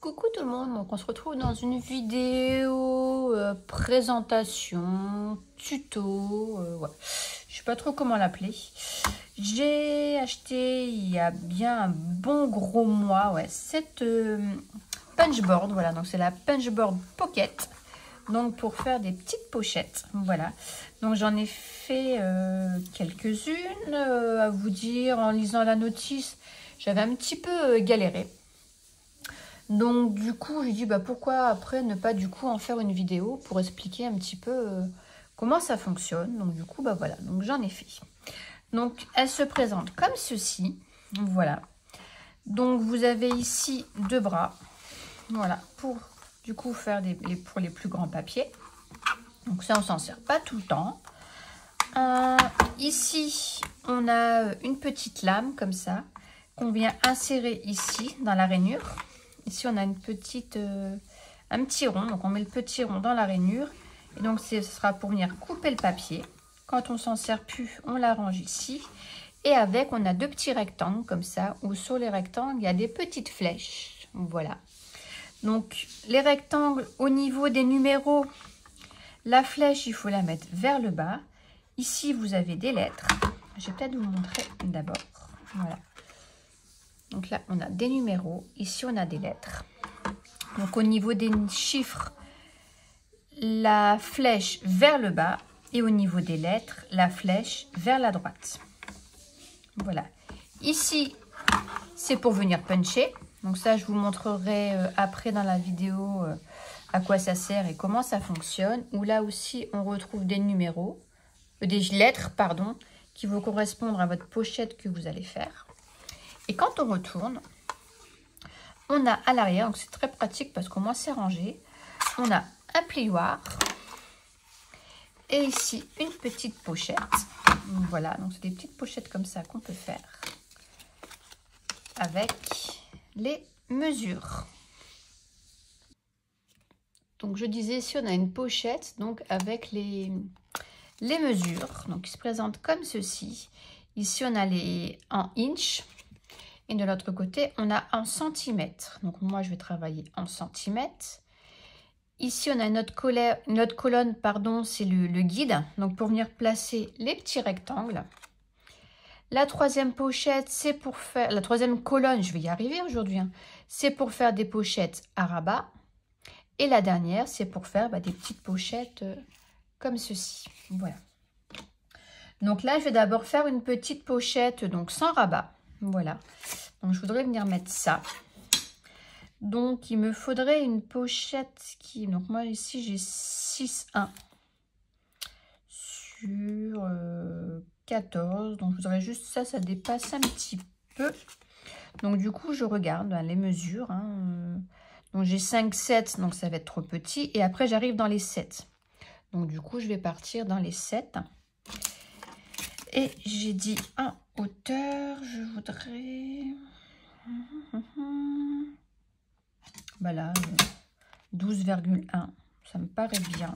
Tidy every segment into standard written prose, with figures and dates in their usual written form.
Coucou tout le monde, donc on se retrouve dans une vidéo présentation, tuto, ouais. Je sais pas trop comment l'appeler. J'ai acheté il y a bien un bon gros mois, ouais, cette punchboard, voilà, donc c'est la punchboard pocket, donc pour faire des petites pochettes, voilà. Donc j'en ai fait quelques-unes, à vous dire, en lisant la notice, j'avais un petit peu galéré. Donc du coup, j'ai dit pourquoi après ne pas du coup en faire une vidéo pour expliquer un petit peu comment ça fonctionne. Donc du coup, voilà, donc j'en ai fait. Donc elle se présente comme ceci, voilà. Donc vous avez ici deux bras, voilà, pour du coup faire pour les plus grands papiers. Donc ça, on s'en sert pas tout le temps. Ici, on a une petite lame comme ça qu'on vient insérer ici dans la rainure. Ici, on a un petit rond. Donc, on met le petit rond dans la rainure. Et donc, ce sera pour venir couper le papier. Quand on s'en sert plus, on l'arrange ici. Et avec, on a deux petits rectangles comme ça. Où sur les rectangles, il y a des petites flèches. Voilà. Donc, les rectangles, au niveau des numéros, la flèche, il faut la mettre vers le bas. Ici, vous avez des lettres. Je vais peut-être vous montrer d'abord. Voilà. Donc là, on a des numéros. Ici, on a des lettres. Donc, au niveau des chiffres, la flèche vers le bas. Et au niveau des lettres, la flèche vers la droite. Voilà. Ici, c'est pour venir puncher. Donc ça, je vous montrerai après dans la vidéo à quoi ça sert et comment ça fonctionne. Où là aussi, on retrouve des numéros, des lettres, pardon, qui vont correspondre à votre pochette que vous allez faire. Et quand on retourne, on a à l'arrière, donc c'est très pratique parce qu'au moins c'est rangé, on a un plioir et ici une petite pochette. Voilà, donc c'est des petites pochettes comme ça qu'on peut faire avec les mesures. Donc je disais, ici on a une pochette donc avec les mesures, donc qui se présentent comme ceci. Ici on a les en inch. Et de l'autre côté, on a en centimètres. Donc, moi, je vais travailler en centimètres. Ici, on a notre colonne, pardon, c'est le guide. Donc, pour venir placer les petits rectangles. La troisième pochette, c'est pour faire... La troisième colonne, je vais y arriver aujourd'hui. Hein, c'est pour faire des pochettes à rabat. Et la dernière, c'est pour faire des petites pochettes comme ceci. Voilà. Donc là, je vais d'abord faire une petite pochette donc sans rabat. Voilà, donc je voudrais venir mettre ça. Donc il me faudrait une pochette qui... Donc moi ici j'ai 6,1 sur 14. Donc je voudrais juste ça, ça dépasse un petit peu. Donc du coup je regarde les mesures. Hein. Donc j'ai 5,7, donc ça va être trop petit. Et après j'arrive dans les 7. Donc du coup je vais partir dans les 7. Et j'ai dit en hauteur, je voudrais... Là, 12,1. Ça me paraît bien.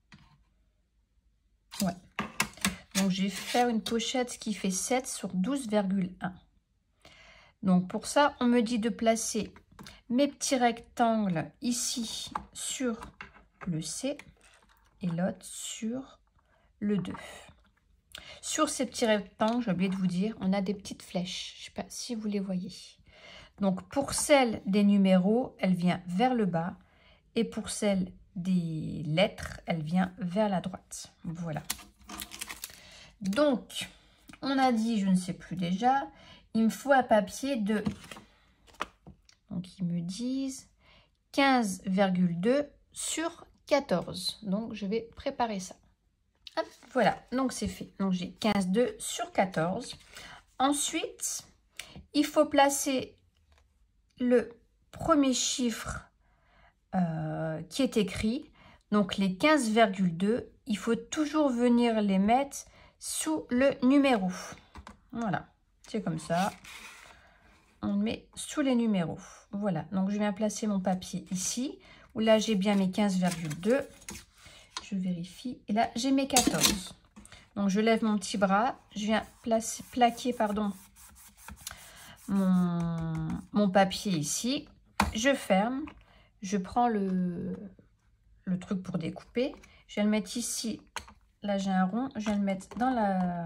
Ouais. Donc, je vais faire une pochette qui fait 7 sur 12,1. Donc, pour ça, on me dit de placer mes petits rectangles ici sur le C et l'autre sur le 2. Sur ces petits rectangles, j'ai oublié de vous dire, on a des petites flèches. Je ne sais pas si vous les voyez. Donc, pour celle des numéros, elle vient vers le bas. Et pour celle des lettres, elle vient vers la droite. Voilà. Donc, on a dit, je ne sais plus déjà, il me faut un papier de... Donc, ils me disent 15,2 sur 14. Donc, je vais préparer ça. Hop, voilà, donc c'est fait. Donc j'ai 15,2 sur 14. Ensuite, il faut placer le premier chiffre qui est écrit. Donc les 15,2, il faut toujours venir les mettre sous le numéro. Voilà, c'est comme ça. On met sous les numéros. Voilà, donc je viens placer mon papier ici, où là j'ai bien mes 15,2. Je vérifie. Et là, j'ai mes 14. Donc, je lève mon petit bras. Je viens plaquer mon papier ici. je ferme, je prends le truc pour découper, je vais le mettre ici, là j'ai un rond, je vais le mettre dans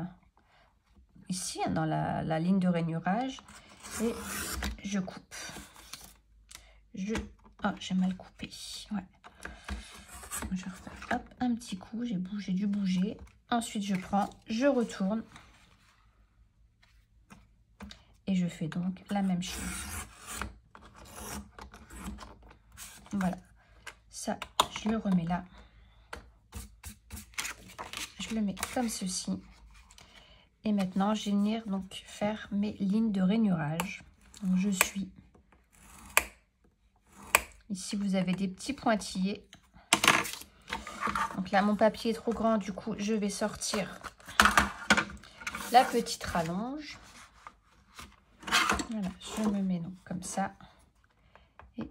ici, dans la ligne de rainurage, et je coupe. Ah, j'ai mal coupé, ouais. Je vais refaire, hop, un petit coup, j'ai dû bouger. Ensuite, je prends, je retourne. Et je fais donc la même chose. Voilà. Ça, je le remets là. Je le mets comme ceci. Et maintenant, je vais venir donc faire mes lignes de rainurage. Donc, je suis... Ici, vous avez des petits pointillés. Donc là, mon papier est trop grand. Du coup, je vais sortir la petite rallonge. Voilà, je me mets donc comme ça. Et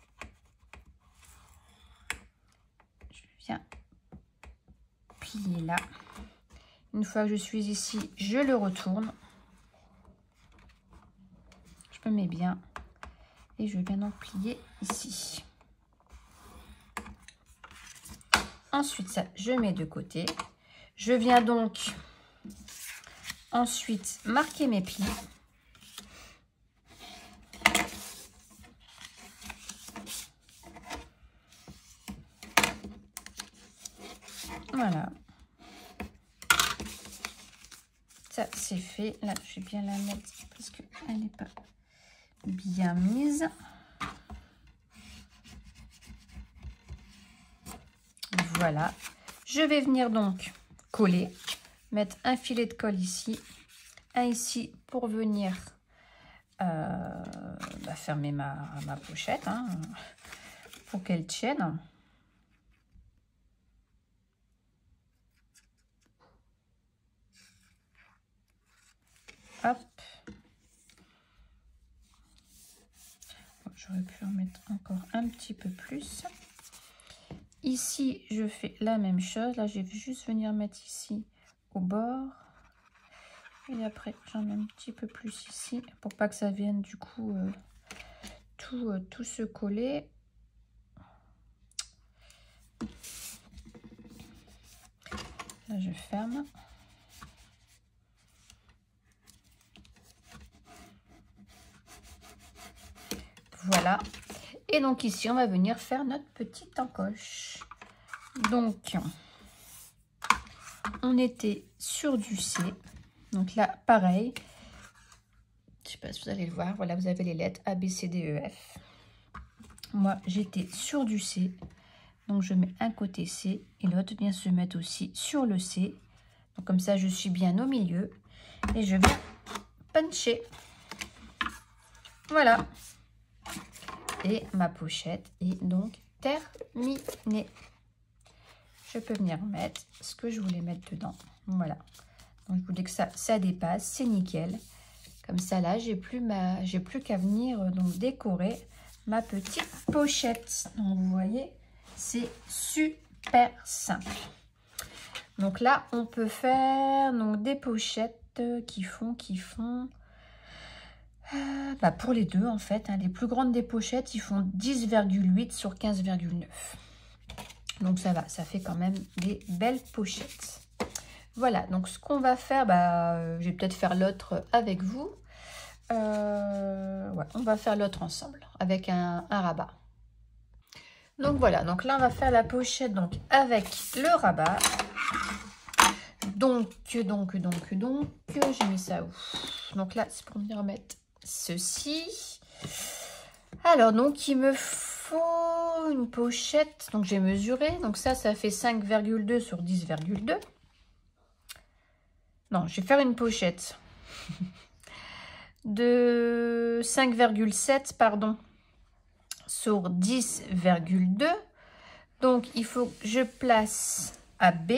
je viens plier là. Une fois que je suis ici, je le retourne. Je me mets bien. Et je viens donc plier ici. Ensuite, ça, je mets de côté. Je viens donc ensuite marquer mes plis. Voilà. Ça, c'est fait. Là, je vais bien la mettre parce qu'elle n'est pas bien mise. Voilà. Je vais venir donc coller. Mettre un filet de colle ici. Un ici pour venir fermer ma pochette. Hein, pour qu'elle tienne. Hop. J'aurais pu en mettre encore un petit peu plus. Ici, je fais la même chose. Là, je vais juste venir mettre ici au bord. Et après, j'en mets un petit peu plus ici pour pas que ça vienne du coup tout se coller. Là, je ferme. Voilà. Et donc ici, on va venir faire notre petite encoche. Donc, on était sur du C. Donc là, pareil. Je sais pas si vous allez le voir. Voilà, vous avez les lettres A, B, C, D, E, F. Moi, j'étais sur du C. Donc, je mets un côté C et l'autre vient se mettre aussi sur le C. Donc, comme ça, je suis bien au milieu. Et je viens puncher. Voilà. Et ma pochette est donc terminée. Je peux venir mettre ce que je voulais mettre dedans. Voilà. Donc, je voulais que ça dépasse. C'est nickel. Comme ça, là, j'ai plus qu'à venir donc décorer ma petite pochette. Donc, vous voyez, c'est super simple. Donc là, on peut faire donc, des pochettes qui font pour les deux en fait. Hein, les plus grandes des pochettes, ils font 10,8 sur 15,9. Donc ça va, ça fait quand même des belles pochettes. Voilà, donc ce qu'on va faire, je vais peut-être faire l'autre avec vous. Ouais, on va faire l'autre ensemble avec un rabat. Donc voilà, donc là on va faire la pochette donc avec le rabat. Donc j'ai mis ça où? Donc là c'est pour venir mettre ceci. Alors donc il me faut une pochette, donc j'ai mesuré, donc ça fait 5,2 sur 10,2. Non, je vais faire une pochette de 5,7 pardon sur 10,2. Donc il faut que je place à B,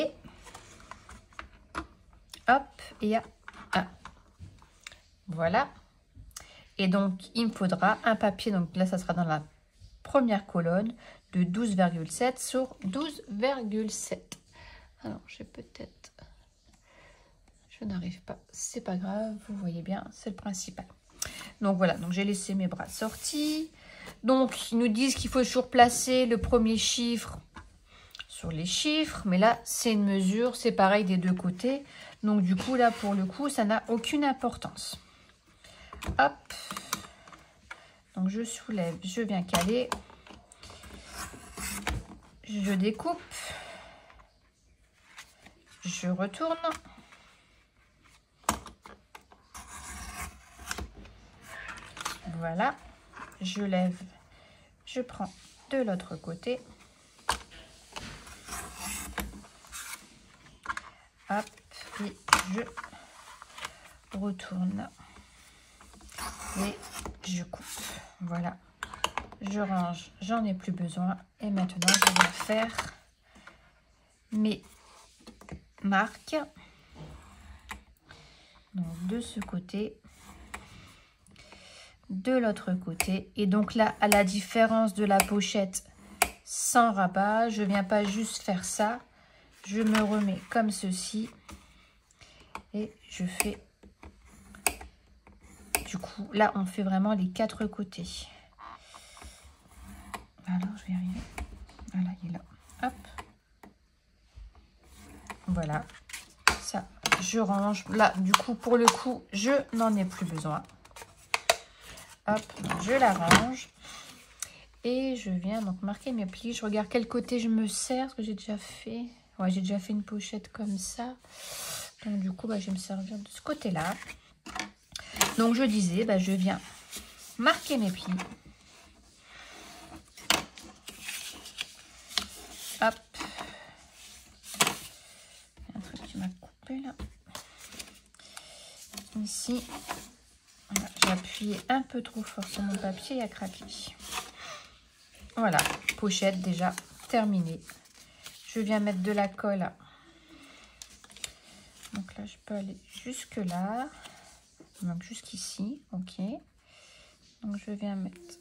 hop, et à A. Voilà. Et donc il me faudra un papier, donc là ça sera dans la première colonne, de 12,7 sur 12,7. Alors j'ai peut-être, je n'arrive pas, c'est pas grave, vous voyez bien, c'est le principal. Donc voilà, donc j'ai laissé mes bras sortis. Donc, ils nous disent qu'il faut toujours placer le premier chiffre sur les chiffres. Mais là, c'est une mesure, c'est pareil des deux côtés. Donc, du coup, là, pour le coup, ça n'a aucune importance. Hop. Donc, je soulève, je viens caler. Je découpe. Je retourne. Voilà. Je lève. Je prends de l'autre côté. Hop. Et je retourne. Et je coupe. Voilà. Je range. J'en ai plus besoin. Et maintenant, je vais faire mes marque donc de ce côté, de l'autre côté. Et donc là, à la différence de la pochette sans rabat, je viens pas juste faire ça, je me remets comme ceci et je fais, du coup là on fait vraiment les quatre côtés. Alors je vais arriver, voilà, il est là, hop. Voilà, ça, je range. Là, du coup, pour le coup, je n'en ai plus besoin. Hop, je la range. Et je viens donc marquer mes plis. Je regarde quel côté je me sers, ce que j'ai déjà fait. Ouais, j'ai déjà fait une pochette comme ça. Donc, du coup, bah, je vais me servir de ce côté-là. Donc, je disais, bah, je viens marquer mes plis. Hop. Là. Ici, voilà, j'ai appuyé un peu trop fort sur mon papier et a craqué. Voilà, pochette déjà terminée. Je viens mettre de la colle. Donc là, je peux aller jusque là. Donc jusqu'ici, ok. Donc je viens mettre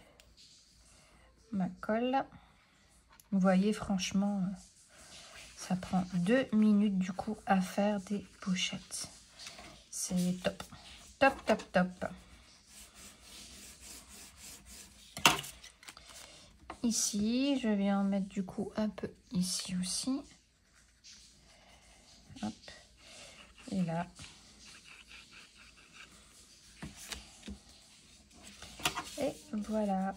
ma colle. Vous voyez, franchement, ça prend 2 minutes du coup à faire des pochettes. C'est top. Top, top, top. Ici, je vais en mettre du coup un peu ici aussi. Hop. Et là. Et voilà.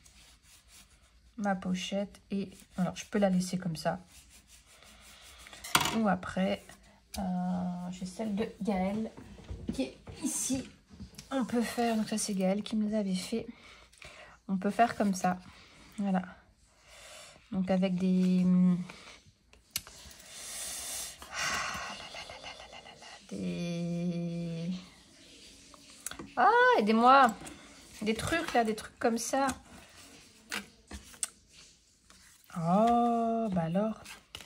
Ma pochette. Et alors, je peux la laisser comme ça. Ou après, j'ai celle de Gaëlle qui est ici. On peut faire, donc ça c'est Gaëlle qui me les avait fait. On peut faire comme ça. Voilà. Donc avec des... Ah, aidez-moi. Des trucs là, des trucs comme ça. Oh, bah alors...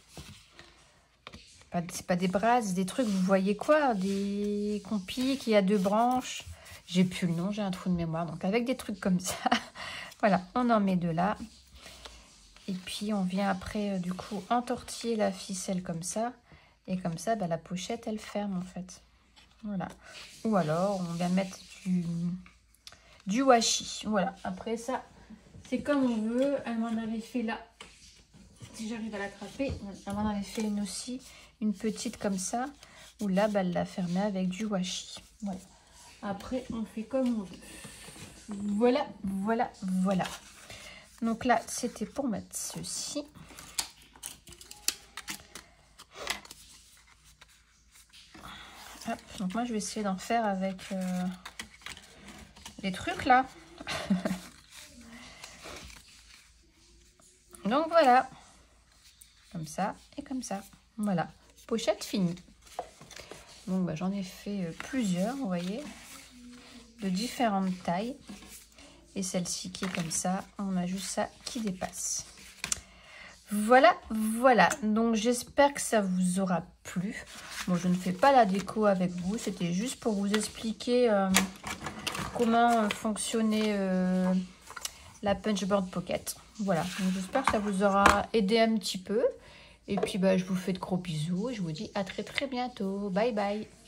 C'est pas des brasses, des trucs, vous voyez quoi? Des compis qui a 2 branches. J'ai plus le nom, j'ai un trou de mémoire. Donc avec des trucs comme ça, voilà, on en met 2 là. Et puis on vient après, du coup, entortiller la ficelle comme ça. Et comme ça, bah, la pochette, elle ferme en fait. Voilà. Ou alors, on vient mettre du washi. Voilà, après ça, c'est comme on veut. Elle m'en avait fait là. Si j'arrive à l'attraper, elle m'en avait fait une aussi. Une petite comme ça, où là, bah, elle l'a fermée avec du washi. Voilà. Après, on fait comme on veut. Voilà, voilà, voilà. Donc là, c'était pour mettre ceci. Hop, donc moi, je vais essayer d'en faire avec les trucs là. Donc voilà. Comme ça et comme ça. Voilà. Pochette finie. Donc bah, j'en ai fait plusieurs, vous voyez, de différentes tailles. Et celle-ci qui est comme ça, on a juste ça qui dépasse. Voilà, voilà. Donc j'espère que ça vous aura plu. Bon, je ne fais pas la déco avec vous, c'était juste pour vous expliquer comment fonctionnait la Punchboard Pocket. Voilà, donc j'espère que ça vous aura aidé un petit peu. Et puis, bah, je vous fais de gros bisous. Je vous dis à très très bientôt. Bye bye.